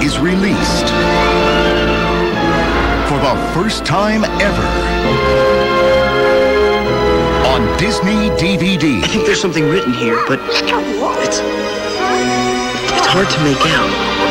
is released for the first time ever on Disney DVD. I think there's something written here, but it's hard to make out.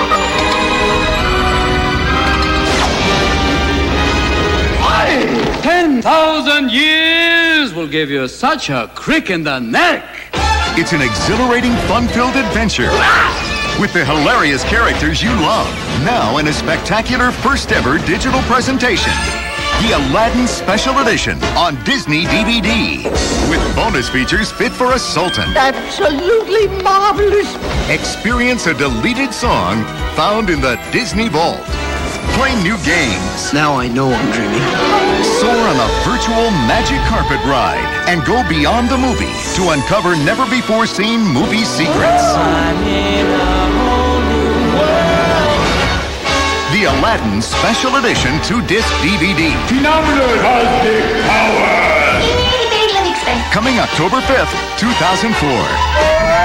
10,000 years will give you such a crick in the neck. It's an exhilarating, fun-filled adventure with the hilarious characters you love. Now in a spectacular first-ever digital presentation. The Aladdin Special Edition on Disney DVD. With bonus features fit for a sultan. Absolutely marvelous. Experience a deleted song found in the Disney Vault. Play new games. Now I know I'm dreaming. Soar on a virtual magic carpet ride and go beyond the movie to uncover never-before-seen movie secrets. I'm in a whole new world. The Aladdin Special Edition 2-disc DVD. Phenomenal cosmic power. Coming October 5th, 2004.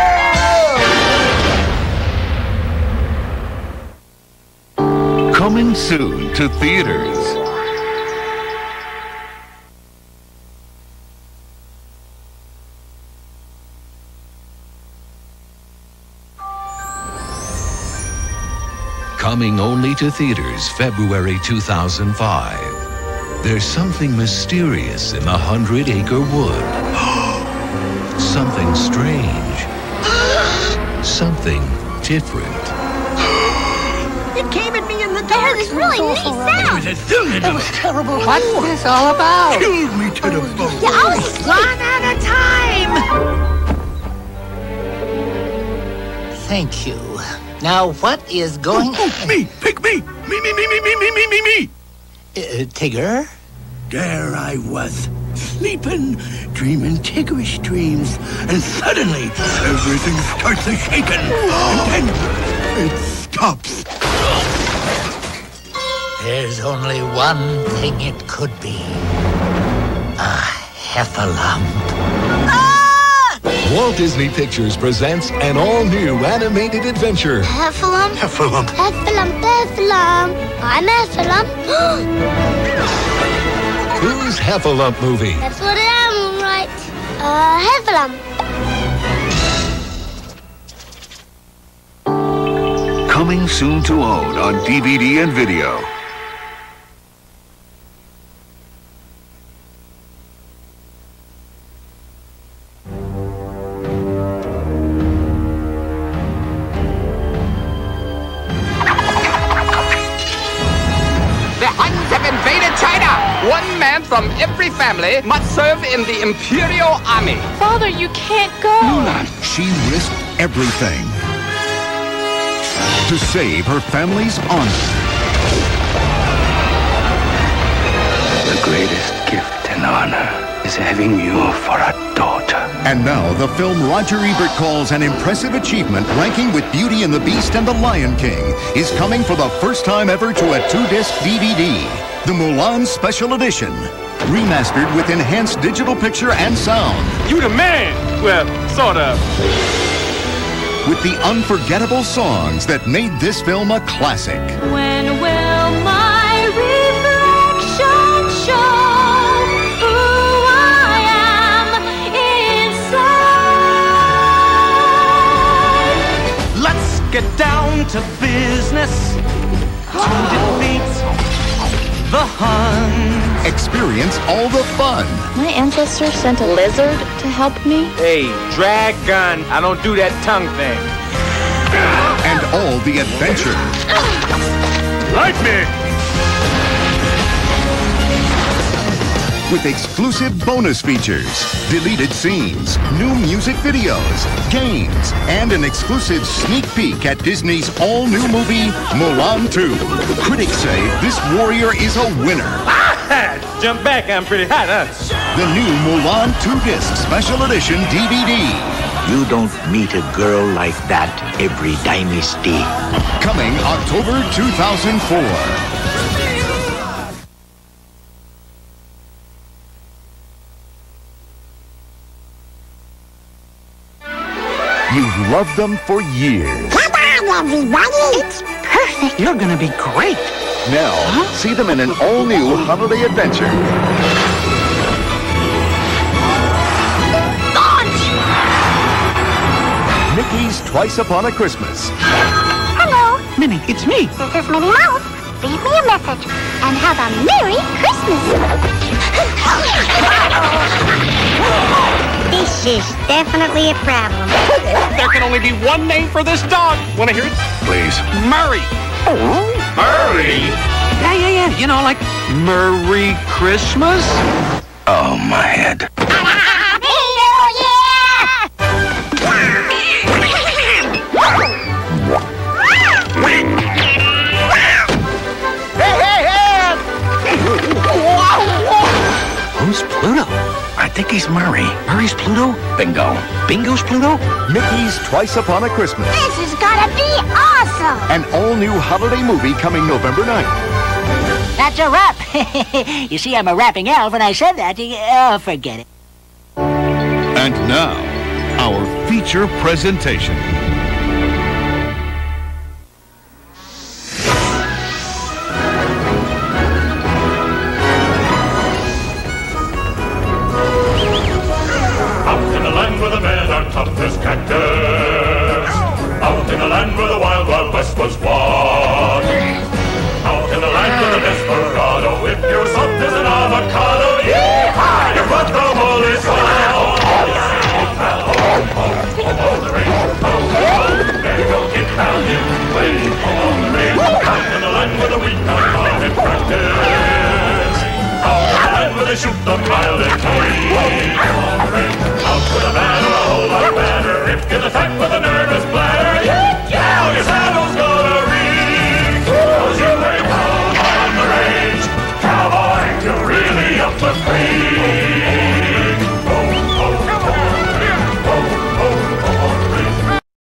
Coming soon to theaters. Coming only to theaters February 2005. There's something mysterious in the 100-acre wood. Something strange. Something different. It came at me in the dark. It was really neat sound. It was terrible. What's this all about? Killed me to the bone. You always one at a time. Thank you. Now, what is going on? Me! Pick me! Me! Tigger? There I was, sleeping, dreaming tiggerish dreams, and suddenly everything starts a-shaking, and then it stops. There's only one thing it could be. A heffalump. Walt Disney Pictures presents an all-new animated adventure. Heffalump. Heffalump. Heffalump, heffalump. I'm heffalump. Who's Heffalump movie? That's what I am, right? Heffalump. Coming soon to own on DVD and video. One man from every family must serve in the Imperial Army. Father, you can't go. Mulan, she risked everything to save her family's honor. The greatest gift and honor is having you for a daughter. And now the film Roger Ebert calls an impressive achievement, ranking with Beauty and the Beast and The Lion King, is coming for the first time ever to a 2-disc DVD. The Mulan Special Edition, remastered with enhanced digital picture and sound. You the man! Well, sort of. With the unforgettable songs that made this film a classic. When will my reflection show who I am inside? Let's get down to business to defeat the Huns. Experience all the fun. My ancestors sent a lizard to help me. Hey, dragon. I don't do that tongue thing. And all the adventure. Like me. With exclusive bonus features, deleted scenes, new music videos, games, and an exclusive sneak peek at Disney's all-new movie, Mulan 2. Critics say this warrior is a winner. Jump back, I'm pretty hot, huh? The new Mulan 2-disc Special Edition DVD. You don't meet a girl like that every dynasty. Coming October 2004. You've loved them for years. Come on, everybody. It's perfect. perfect. You're gonna be great. Now, see them in an all-new holiday adventure. Launch! Mickey's Twice Upon a Christmas. Hello, Minnie, it's me. this is Minnie Mouse. Leave me a message and have a Merry Christmas. This is definitely a problem. There can only be one name for this dog. Want to hear it? Please. Murray. Murray! Yeah. You know, like Merry Christmas? Oh, my head. Who's Pluto? I think he's Murray. Murray's Pluto? Bingo. Bingo's Pluto? Mickey's Twice Upon a Christmas. This has gotta be awesome! An all-new holiday movie coming November 9th. That's a wrap. You see, I'm a rapping elf, and I said that. Oh, forget it. And now, our feature presentation. Out in the land where the men are tough as cactus. Out in the land where the wild, wild west was won.